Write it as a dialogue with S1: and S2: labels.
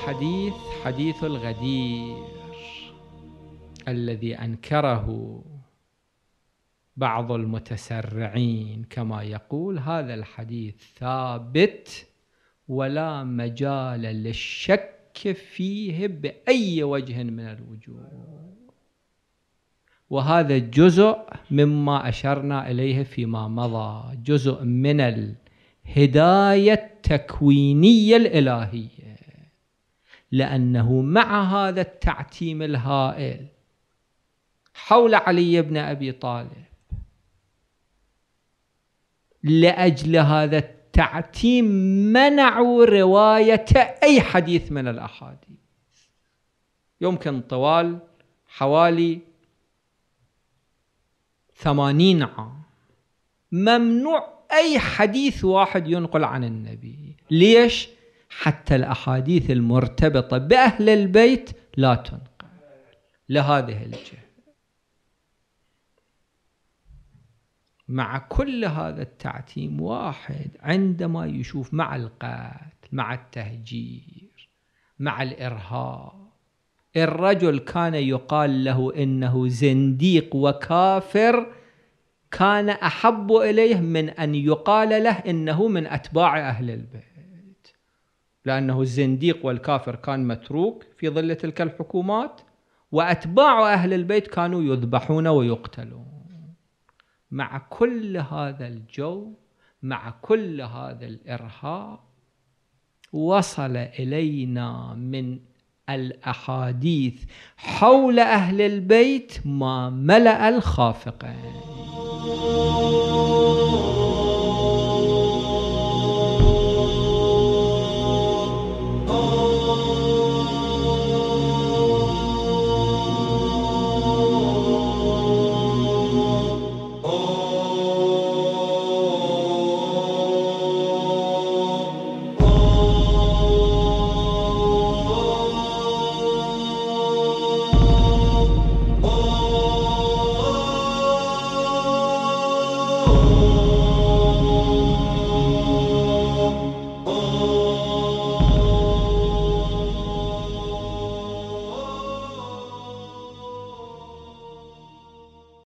S1: الحديث حديث الغدير الذي أنكره بعض المتسرعين، كما يقول هذا الحديث ثابت ولا مجال للشك فيه بأي وجه من الوجوه، وهذا جزء مما أشرنا إليه فيما مضى، جزء من الهداية التكوينية الإلهية، لأنه مع هذا التعتيم الهائل حول علي بن أبي طالب، لأجل هذا التعتيم منعوا رواية أي حديث من الأحاديث. يمكن طوال حوالي 80 عام ممنوع أي حديث واحد ينقل عن النبي. ليش؟ حتى الأحاديث المرتبطة بأهل البيت لا تنقل لهذه الجهة. مع كل هذا التعتيم، واحد عندما يشوف مع القتل، مع التهجير، مع الإرهاب، الرجل كان يقال له إنه زنديق وكافر، كان أحب إليه من أن يقال له إنه من أتباع أهل البيت، لأنه الزنديق والكافر كان متروك في ظل تلك الحكومات، وأتباع أهل البيت كانوا يذبحون ويقتلون. مع كل هذا الجو، مع كل هذا الإرهاب، وصل إلينا من الأحاديث حول أهل البيت ما ملأ الخافقين.